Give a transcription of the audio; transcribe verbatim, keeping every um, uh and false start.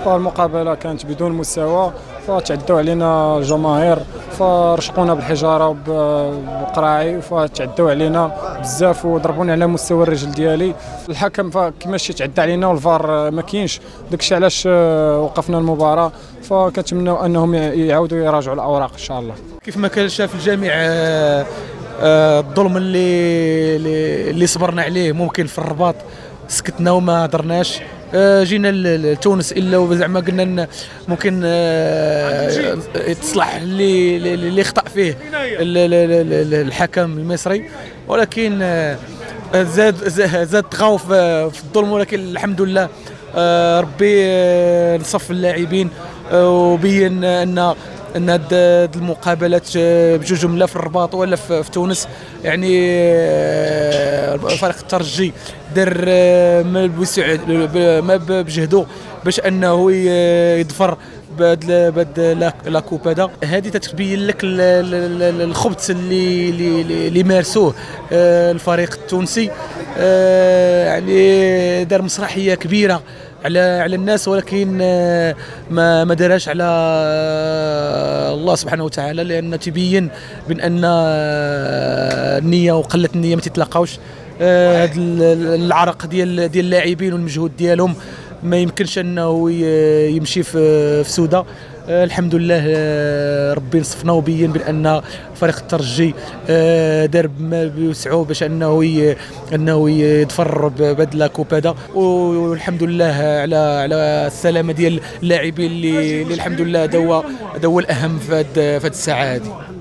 فالمقابله كانت بدون مستوى، فتعدوا علينا الجماهير فرشقونا بالحجاره وبالقراعي، فتعدوا علينا بزاف وضربونا على مستوى الرجل ديالي. الحكم كيفاش تعدى علينا والفار ما كاينش، داكشي علاش وقفنا المباراه. فكنتمنوا انهم يعاودوا يراجعوا الاوراق ان شاء الله. كيف ما كان شاف الجميع الظلم اللي اللي صبرنا عليه ممكن في الرباط سكتنا وما هضرناش. جينا لتونس الا زعما قلنا ممكن تصلح اللي اللي خطا فيه الحكم المصري، ولكن زاد زاد تغاو في الظلم. ولكن الحمد لله ربي نصف اللاعبين وبين ان ان هاد المقابلات بجوج جمله في الرباط ولا في تونس، يعني فريق الترجي دار ما بجهده باش انه يظفر بهاد لا كوب. هذا هذه تتبين لك الخبث اللي اللي مارسوه الفريق التونسي. يعني دار مسرحيه كبيره على على الناس، ولكن ما ما دارهاش على الله سبحانه وتعالى، لان تبين بان ان النيه وقله النيه ما تتلاقاوش. هذا العرق ديال ديال اللاعبين والمجهود ديالهم ما يمكنش انه يمشي في في سوده. الحمد لله ربي نصفنا وبين بان فريق الترجي دار ما بوسعه باش انه انه يظفر بهذا لاكوب هذا، والحمد لله على على السلامه ديال اللاعبين اللي, اللي الحمد لله هذا هو هذا هو الاهم في هذه الساعه هذه.